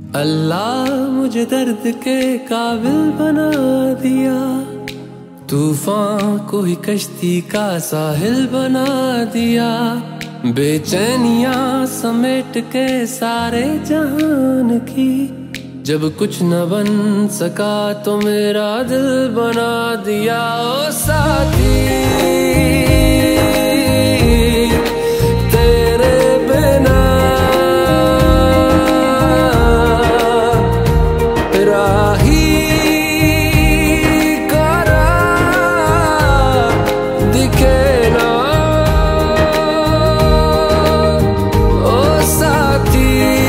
अल्लाह मुझे दर्द के काबिल बना दिया, तूफान को ही कश्ती का साहिल बना दिया। बेचैनियां समेट के सारे जहान की, जब कुछ न बन सका तो मेरा दिल बना दिया। ओ साथी तेरे बिना राही करा दिखे ना। ओ साथी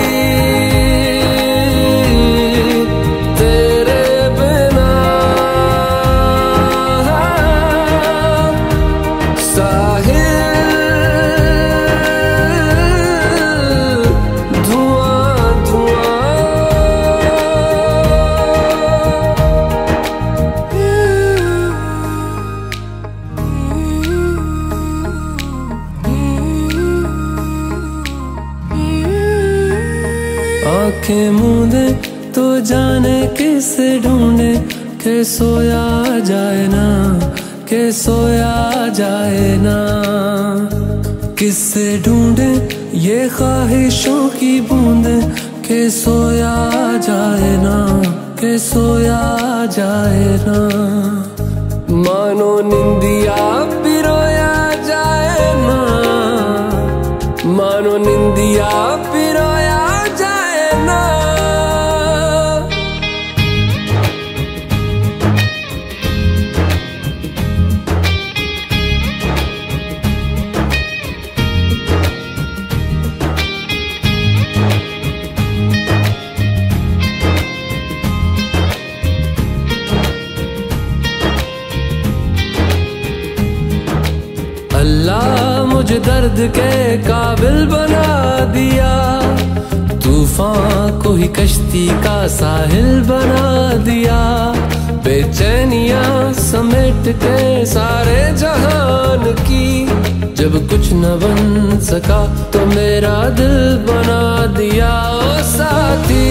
तेरे बिना साहिल धुआं धुआं। आंखें मूंदे तो जाने किसे ढूंढे, के सोया जाए ना, के सोया जाए ना। किससे ढूंढे ये ख्वाहिशों की बूंदे, के सोया जाए ना, के सोया जाए ना। मानो निंदिया पिरोया जाए ना, मानो निंदिया पिरोया जाए ना। अल्लाह मुझे दर्द के काबिल बना दिया, तूफान को ही कश्ती का साहिल बना दिया। बेचैनियां समेट के सारे जहान की, जब कुछ न बन सका तो मेरा दिल बना दिया। ओ साथी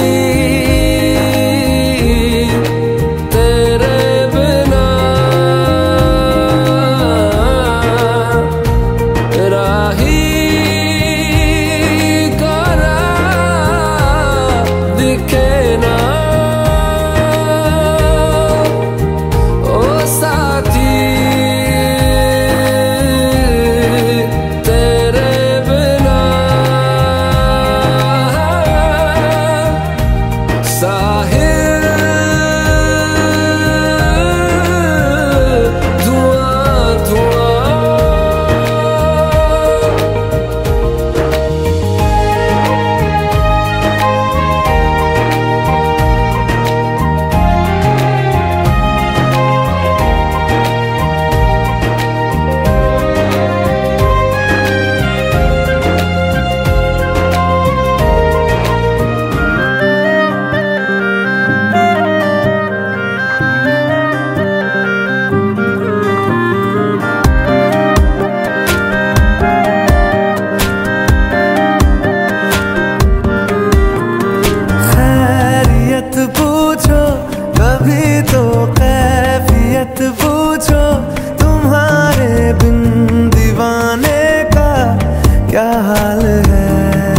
पूछो, तुम्हारे बिन दीवाने का क्या हाल है।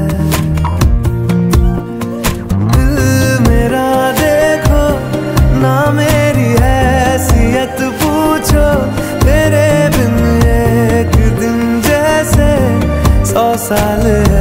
दिल मेरा देखो ना, मेरी हैसियत पूछो। तेरे बिन एक दिन जैसे 100 साल है।